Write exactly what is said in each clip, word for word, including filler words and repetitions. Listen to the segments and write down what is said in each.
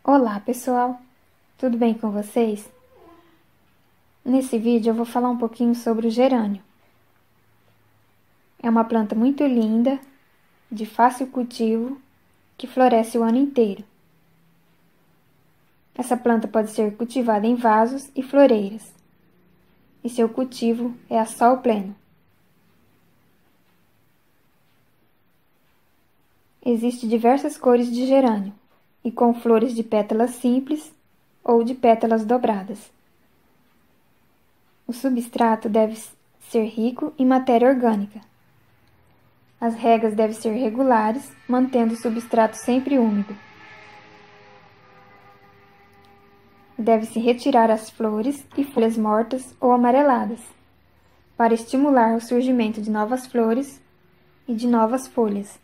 Olá pessoal, tudo bem com vocês? Nesse vídeo eu vou falar um pouquinho sobre o gerânio. É uma planta muito linda, de fácil cultivo, que floresce o ano inteiro. Essa planta pode ser cultivada em vasos e floreiras, e seu cultivo é a sol pleno. Existem diversas cores de gerânio, e com flores de pétalas simples ou de pétalas dobradas. O substrato deve ser rico em matéria orgânica. As regas devem ser regulares, mantendo o substrato sempre úmido. Deve-se retirar as flores e folhas mortas ou amareladas, para estimular o surgimento de novas flores e de novas folhas.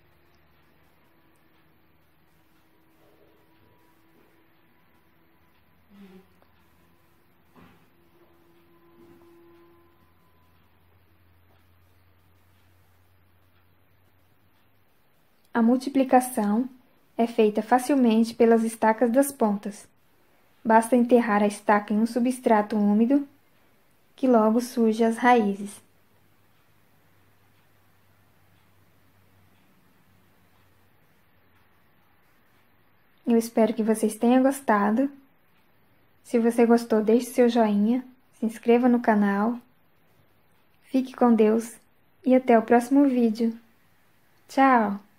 A multiplicação é feita facilmente pelas estacas das pontas. Basta enterrar a estaca em um substrato úmido, que logo surge as raízes. Eu espero que vocês tenham gostado. Se você gostou, deixe seu joinha, se inscreva no canal. Fique com Deus e até o próximo vídeo. Tchau!